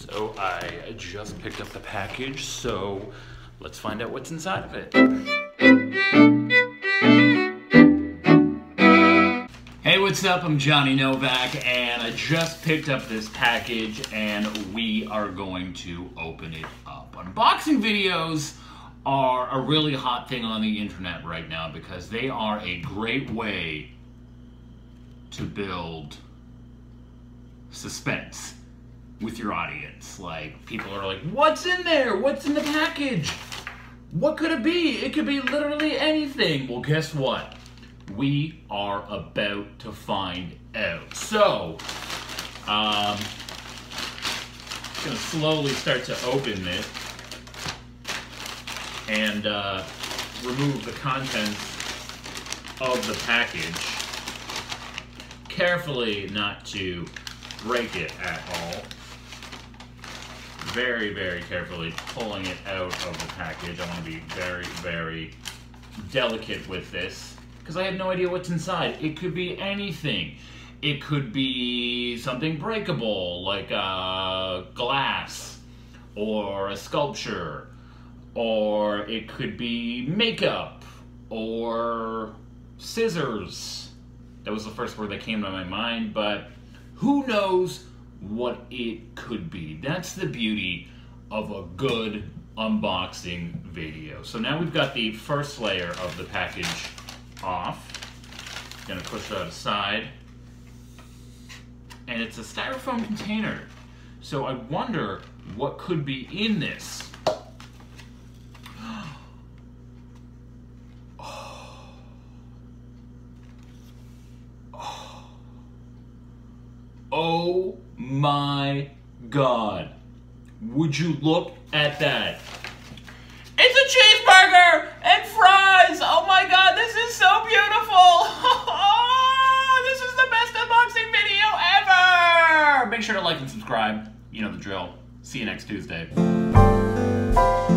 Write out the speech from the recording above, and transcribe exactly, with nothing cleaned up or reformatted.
So I just picked up the package, so let's find out what's inside of it. Hey, what's up? I'm Johnny Novak, and I just picked up this package, and we are going to open it up. Unboxing videos are a really hot thing on the internet right now because they are a great way to build suspense with your audience. Like, people are like, what's in there? What's in the package? What could it be? It could be literally anything. Well, guess what? We are about to find out. So, um, I'm gonna slowly start to open this and uh, remove the contents of the package. Carefully not to break it at all. Very, very carefully pulling it out of the package. I want to be very, very delicate with this because I have no idea what's inside. It could be anything. It could be something breakable, like a glass or a sculpture, or it could be makeup or scissors. That was the first word that came to my mind, but who knows what it could be. That's the beauty of a good unboxing video. So now we've got the first layer of the package off. Gonna push that aside. And it's a styrofoam container. So I wonder what could be in this. Oh my God. Would you look at that? It's a cheeseburger and fries. Oh my God, this is so beautiful. Oh, this is the best unboxing video ever. Make sure to like and subscribe. You know the drill. See you next Tuesday.